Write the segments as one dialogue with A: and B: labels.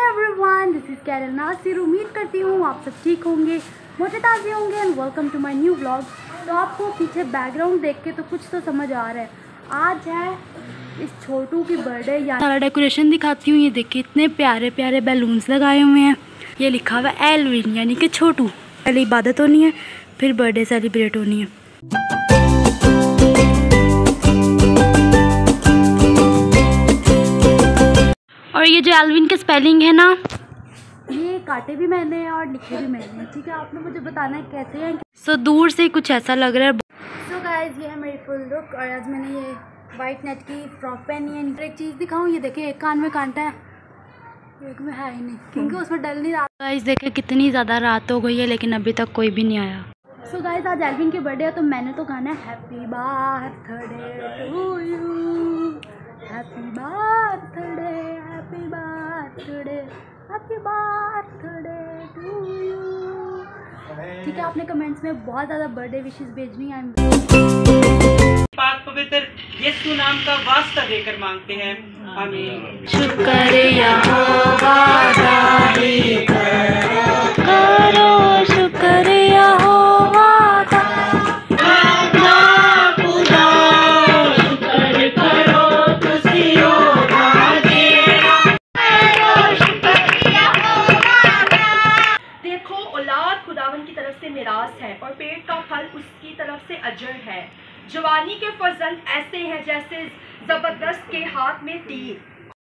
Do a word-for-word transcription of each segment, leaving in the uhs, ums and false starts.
A: Everyone, this is Carol Nasir. उम्मीद करती हूँ आप सब ठीक होंगे, मोटे ताज़े होंगे and welcome to my new blog. तो आपको पीछे बैकग्राउंड देख के तो कुछ तो समझ आ रहा है। आज है इस छोटू की बर्थडे। यहाँ सारा डेकोरेशन दिखाती हूँ। ये देखिए इतने प्यारे प्यारे बैलून्स लगाए हुए हैं। ये लिखा हुआ है एल्विन यानी कि छोटू। पहले इबादत होनी है, फिर बर्थडे सेलिब्रेट होनी है। और ये जो एल्विन के स्पेलिंग है ना, ये काटे भी मैंने हैं और लिखे भी मैंने हैं। ठीक है, आपने मुझे बताना है कैसे हैं। सो so, दूर से कुछ ऐसा लग रहा है। सो so, गाइस ये है मेरी फुल लुक। और आज मैंने ये वाइट नेट की फ्रॉक पहनी है। एक चीज़ दिखाऊँ, ये देखिए एक कान में कांटा है, एक में है ही नहीं क्योंकि उसमें डल नहीं रहा। गाइस देखिए कितनी ज़्यादा रात हो गई है लेकिन अभी तक कोई भी नहीं आया। सो so, गाइस आज एल्विन की बर्थडे है तो मैंने तो गाना है happy birthday to you, happy birthday, happy birthday, happy birthday to you. ठीक है, आपने कमेंट्स में बहुत ज़्यादा बर्थडे विशेस भेजनी है।
B: पाक पवित्र यीशु नाम का वास्ता देकर मांगते हैं, आमीन।
A: शुक्र यहोवा दाही करो, करो शुक्र यहोवा का, खुदा शुक्र करो तुसियो भागे, करो शुक्र यहोवा का।
C: देखो, औलाद खुदावन की तरफ से मिरास है और पेट का फल उसकी तरफ से अजर है। जवानी के फर्जंद ऐसे हैं जैसे जबरदस्त के हाथ में तीर।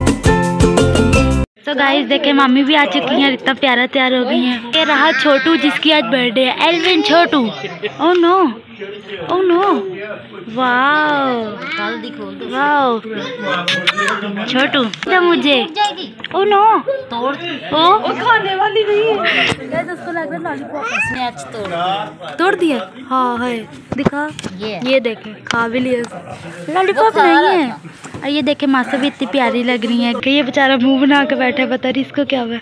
A: तो गाइस देखे मामी भी आ चुकी हैं, इतना प्यारा तैयार हो गई हैं। ये रहा छोटू जिसकी आज बर्थडे है, एल्विन छोटू। Oh no, oh no, wow wow छोटू तो मुझे, ओह नो, तोड़ ओ खाने वाली नहीं है। गाइस उसको लग रहा है लॉलीपॉप इसने आज तोड़ तोड़ दिया। हाँ है, दिखा ये ये देखे, खा भी लिया। लॉलीपॉप नहीं है। और ये देखे मासा भी इतनी प्यारी लग रही है कि ये बेचारा मुंह बना के बैठा है, पता नहीं इसको क्या हुआ।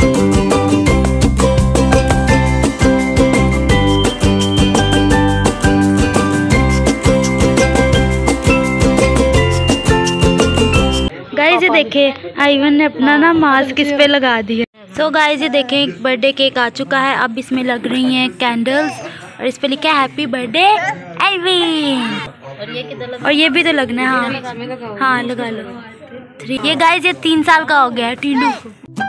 A: गाइस ये देखे आइवन ने अपना ना मास्क इस पे लगा दिया। सो गाइस ये देखे एक बर्थडे केक आ चुका है। अब इसमें लग रही हैं कैंडल्स और इस पे लिखा है हैप्पी बर्थडे एल्विन। और ये किधर और ये भी तो लगना है। हाँ हाँ लगा लो। थ्री। ये गाइस ये तीन साल का हो गया है टीनू को।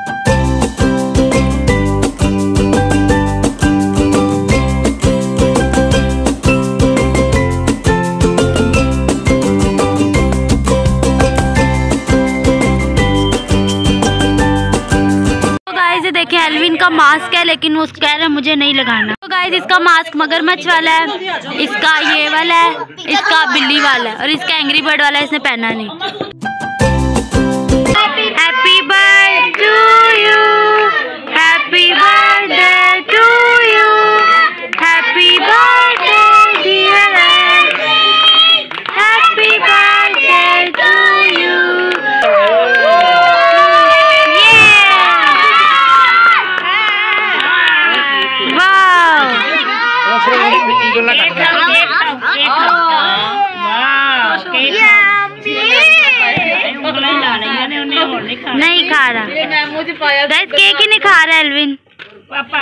A: देखिए एल्विन का मास्क है लेकिन वो कह रहा है मुझे नहीं लगाना। तो गाइस इसका मास्क मगरमच्छ वाला है, इसका ये वाला है, इसका बिल्ली वाला है और इसका एंग्री बर्ड वाला है, इसने पहना नहीं। Happy birthday to you, happy birthday to you, happy birthday dear, happy birthday to you. नहीं खा रहा गाइस, केक ही नहीं खा रहा एल्विन। पापा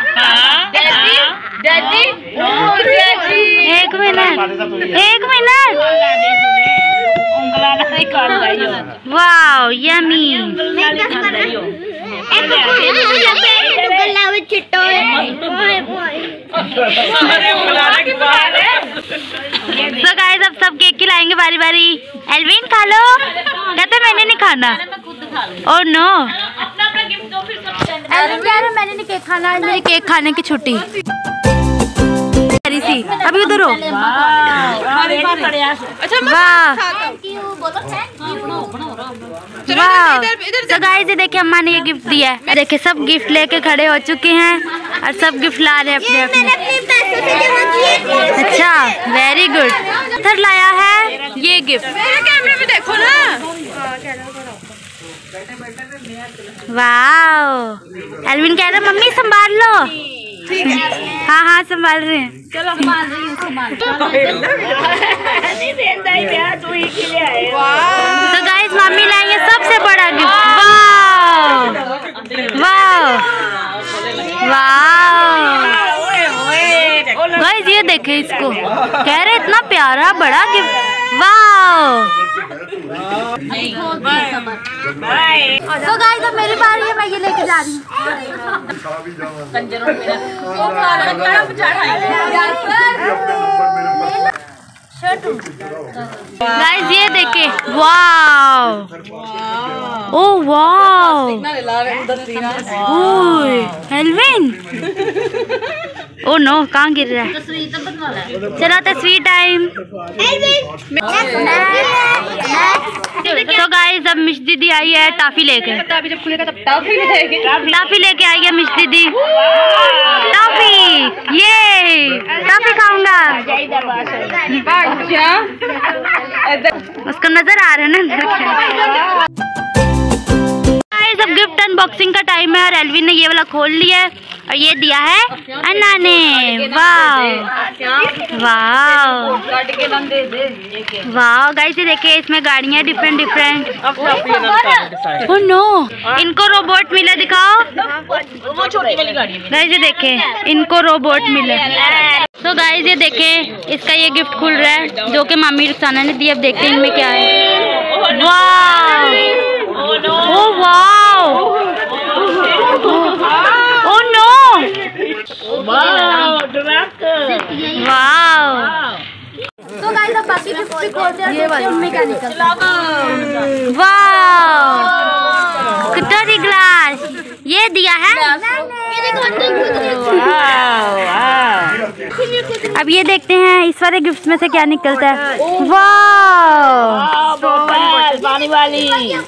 A: एक मिनट एक मिनट वाओ यमी। तो गाइस अब सब केक खिलाएंगे बारी बारी। एल्विन खा लो, कहते मैंने नहीं खाना। ओह नो, एल्विन कह रहा मैंने नहीं केक खाना, आज मेरी केक खाने की छुट्टी। सी अभी उधर हो। वाह तो गाइस ये देखिए अम्मा ने ये गिफ्ट दिया है। देखिए सब गिफ्ट लेके खड़े हो चुके हैं और सब गिफ्ट ला रहे हैं अपने अपने। अच्छा वेरी गुड। सर लाया है ये गिफ्ट, कैमरे में देखो ना। वाह एल्विन कह रहा मम्मी संभाल लो। हाँ हाँ संभाल रहे हैं। चलो संभाल रही हूँ, संभाल। तो गाइस मम्मी लाएंगे सबसे बड़ा गिफ्ट। वाह ये देखे इसको, कह रहे इतना प्यारा बड़ा गिफ्ट। वाह। तो गाइस अब मेरी बारी है, मैं ये लेके जा रही हूँ। गाइस ये देखे, वाव, ओ वाव, एल्विन, ओ नो कहाँ गिर रहा है। चला तस्वीर टाइम। तो गाइस अब मिश दीदी आई है टाफी लेके।
C: अभी जब खुलेगा तब टाफी लेके
A: टाफी लेके आई है मिश दीदी। टाफी, ये टाफी खाऊंगा। उसको नजर आ रहा है ना। अब गिफ्ट अनबॉक्सिंग का टाइम है और एल्विन ने ये वाला खोल लिया है और ये दिया है अन्ना ने। वाह वाह वाह गाइस ये देखिए, इसमें गाड़ियाँ डिफरेंट डिफरेंट। ओह नो, इनको रोबोट मिला, दिखाओ गाइस। ये देखे, इनको रोबोट मिले। तो गाइस ये देखे, इसका ये गिफ्ट खुल रहा है जो कि मामी रुखसाना ने दी। अब देखते हैं इनमें क्या है। वाह, ओह वाह, ओह नो, वाह। तो गाइस अब बाकी गिफ्ट भी खोलते हैं, देखते हैं उनमें क्या निकलता है। वाह, कटोरी ग्लास ये दिया है। अब ये देखते हैं इस वाले गिफ्ट में से क्या निकलता है। वाह
D: पानी वाली,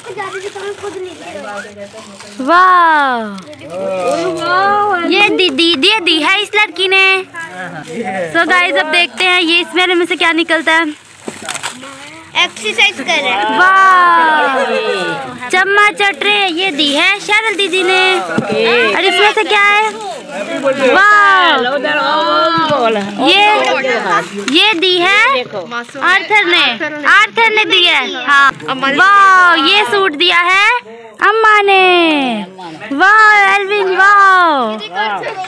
A: वाह, ये दीदी दे दी है इस लड़की ने। सो गाइस अब देखते हैं ये इस वाले में से क्या निकलता है।
D: एक्सरसाइज कर रहे हैं।
A: वाह, चम्मच और ट्रे ये दी है शरल दीदी ने। और इसमें से क्या है। वाह, ये ये दी है आर्थर ने, आर्थर ने दी है। हाँ, वाह, ये सूट दिया है अम्मा ने। वाह एल्विन, वाह।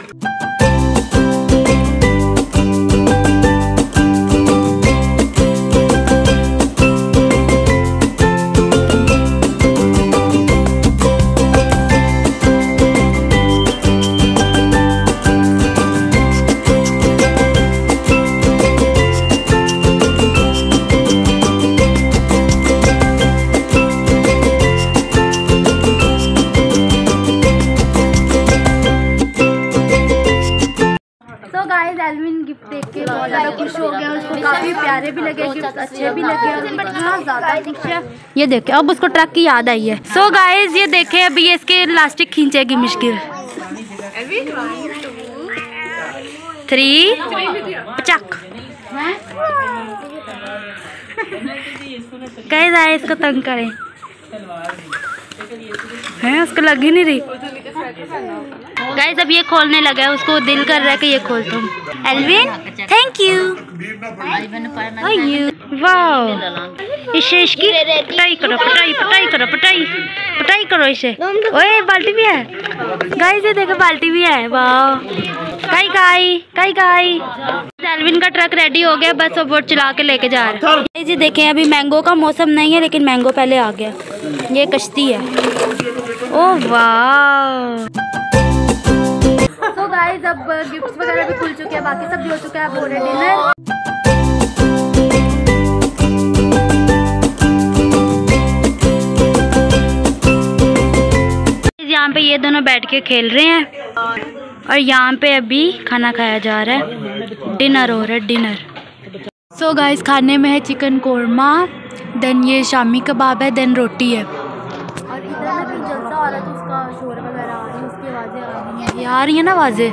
A: एल्विन गिफ्ट देख के बहुत ज़्यादा खुश हो गया और उसको काफ़ी प्यारे भी लगे, गिफ्ट अच्छे भी लगे और इतना ज़्यादा खुश है। ये देखे, अब उसको ट्रक की याद आई है। सो so गाइस ये देखे, अभी ये इसके इलास्टिक खींचेगी मुश्किल। थ्री पचक कह जाए इसको तंग करे है, उसको लग ही नहीं रही। गाइस अब ये खोलने लगा है, उसको दिल कर रहा है कि ये खोल तुम। Alvin thank you. वाह, इसे इसकी पटाई करो, पटाई पटाई करो, पटाई पटाई करो इसे। ओए बाल्टी भी है गाइस, ये देखो बाल्टी भी है। वाह, काई काई काई काई। एल्विन का ट्रक रेडी हो गया, बस वो बोट चला के लेके जा रहा है। जी देखें, अभी मैंगो का मौसम नहीं है लेकिन मैंगो पहले आ गया। ये कश्ती है। ओह वाह। तो गाइस अब गिफ्ट्स वगैरह भी खुल चुके हैं, बाकी सब भी हो चुका है। अब हो रहा है डिनर। यहाँ पे ये दोनों बैठ के खेल रहे हैं और यहाँ पे अभी खाना खाया जा रहा है, डिनर हो रहा है, डिनर। सो so गाइस खाने में है चिकन कोरमा, देन ये शामी कबाब है, देन रोटी है। और इधर ना कहीं जलसा हो रहा है तो उसका शोर वगैरह आ रही है, उसकी आवाज़ें आ रही हैं, ये आ रही है ना आवाज़ें।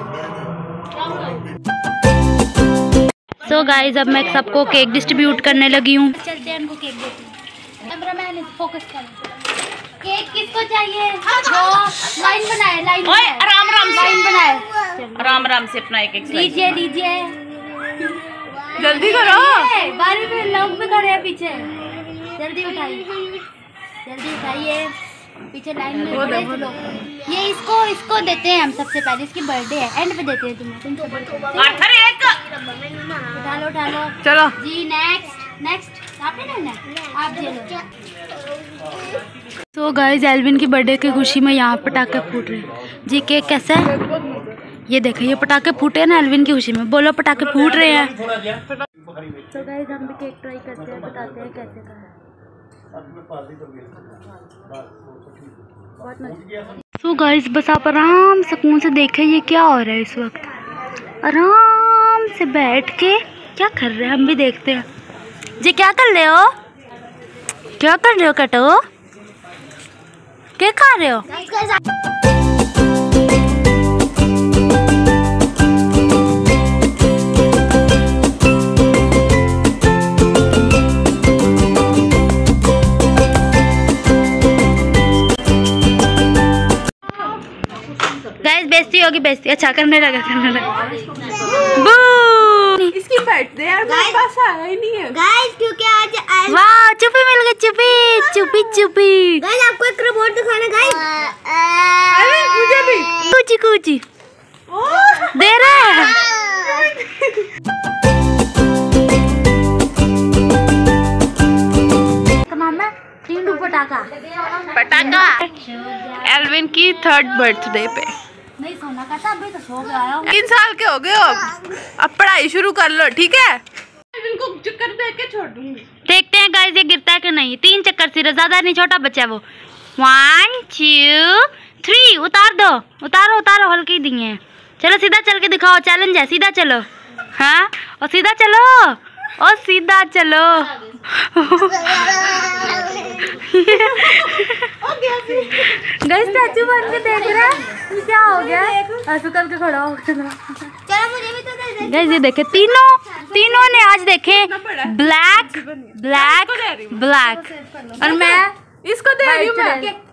A: सो so गाइस अब मैं सबको केक डिस्ट्रीब्यूट करने लगी हूँ। चलते हैं इनको केक देते हैं। कैमरामैन फोकस कर। केक किसको चाहिए? जो लाइन बनाए, लाइन
D: ओए आराम आराम से
A: लाइन बनाए,
D: आराम आराम से अपना एक एक
A: लीजिए लीजिए,
C: जल्दी करो।
A: बारी में लोग भी खड़े हैं पीछे, जल्दी उठाइए, जल्दी उठाइए। पीछे लाइन में खड़े थे लोग। ये इसको इसको देते हैं हम सबसे पहले, इसकी बर्थडे है, एंड पे देते हैं तुम्हें। तुम सब उठा लो उठा लो।
D: चलो
A: जी नेक्स्ट नेक्स्ट आपने लेना है, आप जी लो। तो गाइस एल्विन की बर्थडे की खुशी में यहाँ पटाखे फूट रहे हैं जी। केक कैसा है ये देखो, ये पटाखे फूटे हैं ना एल्विन की खुशी में। बोलो पटाखे फूट रहे हैं। तो गाइस हम भी केक ट्राई करते हैं, बताते हैं कैसे का है। तो गाइस बस आप आराम सुकून से देखें ये क्या हो रहा है इस वक्त। आराम से बैठ के क्या कर रहे हैं हम भी देखते हैं जी। क्या कर रहे हो, क्या कर रहे हो कटो, क्या खा रहे हो? गाइस बेइज्जती होगी, बेइज्जती। अच्छा करने लगा करने लगा।
C: इसकी बर्थडे यार मेरे पास आया ही नहीं है
D: गाइस, क्योंकि आज
A: वाह चुपी मिल गई, चुपी चुपी चुपी।
D: गाइस आपको एक रिपोर्ट दिखाना गाइस।
C: अरे मुझे भी
A: कुची कुची दे रहा है। नाम है टीनू पटाखा।
D: पटाखा एल्विन की थर्ड बर्थडे पे।
A: नहीं सोना कहता अभी तो सो गया।
C: तीन साल के हो गए हो, अब अब पढ़ाई शुरू कर लो ठीक है। इनको चक्कर दे के छोड़ दूंगी।
A: देखते हैं गाइस ये गिरता है कि नहीं। तीन चक्कर सिर्फ, ज्यादा नहीं, छोटा बच्चा है वो। वन टू थ्री, उतार दो, उतारो उतारो, हल्की दिए हैं। चलो सीधा चल के दिखाओ, चैलेंज है, सीधा चलो। हाँ और सीधा चलो, और सीधा चलो। गाइस स्टैचू बन के देख रहा है क्या हो गया, ऐसे करके खड़ा हो गया।
D: चलो मुझे भी तो दे दे।
A: गाइस ये देखे तीनों तीनों ने आज देखे ब्लैक ब्लैक ब्लैक, और मैं
C: इसको दे रही हूँ मैं।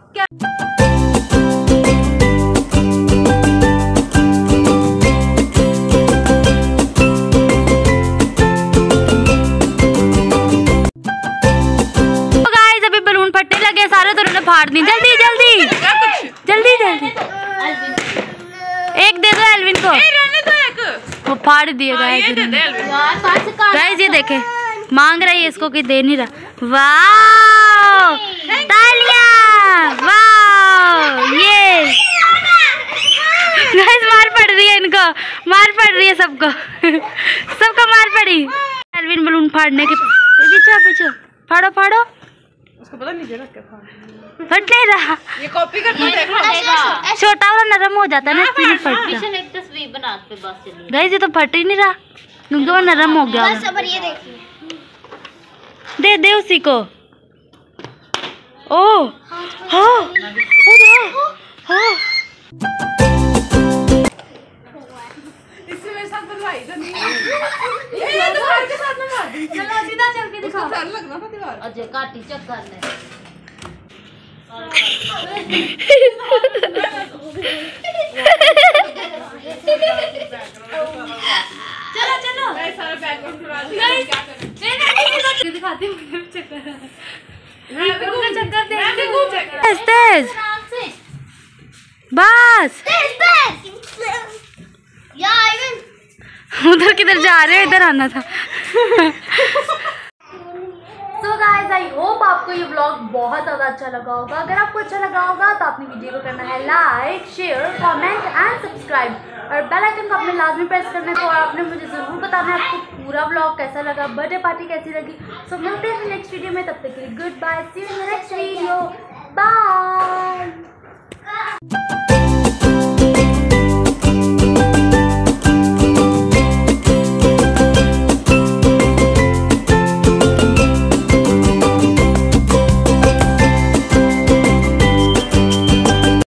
A: सारे तो उन्होंने फाड़ दी। जल्दी जल्दी जल्दी जल्दी एक दे दो एल्विन को। वो फाड़ दिए गाइस। गाइस ये देखे मांग रही है इसको कि दे नहीं रहा। वाह तालियां, वाह ये गाइस मार पड़ रही है इनको, मार पड़ रही है सबको सबको मार पड़ी। एल्विन बलून फाड़ने के पीछे पीछे फाड़ो फाड़ो,
C: उसको पता नहीं जरा क्या
A: फट नहीं रहा।
C: ये कॉपी करके देखो,
A: छोटा वाला नरम हो जाता है ना, इसलिए फटता।
D: एक तस्वीर बना के बस चलिए।
A: गाइस ये तो फट ही नहीं रहा क्योंकि वो नरम हो गया।
D: बस अब ये देखिए,
A: दे दे उसी को। ओ हो हो
C: इससे मेरे साथ बनवाई तो नहीं। ये दीवार के साथ बनवा दी।
A: चलो सीधा चल के दिखाओ।
C: डर लगना था दीवार।
D: अजय काटी चक्कर ले।
A: चलो चलो
C: मैं सारा बैकग्राउंड उड़ा दिया। क्या करें?
A: नहीं नहीं दिखाती हूँ चक्कर।
C: मैं भी घूम चक्कर दे। मैं भी घूम चक्कर।
A: तेज तेज बस।
D: या इवन
A: उधर किधर जा रहे हो, इधर आना था। सो गाइस आई होप आपको ये व्लॉग बहुत ज़्यादा अच्छा लगा होगा। अगर आपको अच्छा लगा होगा तो आपने वीडियो को करना है like share comment and subscribe, और बेल आइकन को आपने लाजमी प्रेस करना है। तो आपने मुझे ज़रूर बताना है आपको पूरा व्लॉग कैसा लगा, बर्थडे पार्टी कैसी लगी। सो मिलते हैं नेक्स्ट वीडियो में, तब तक के लिए good bye, see you in the next video, bye.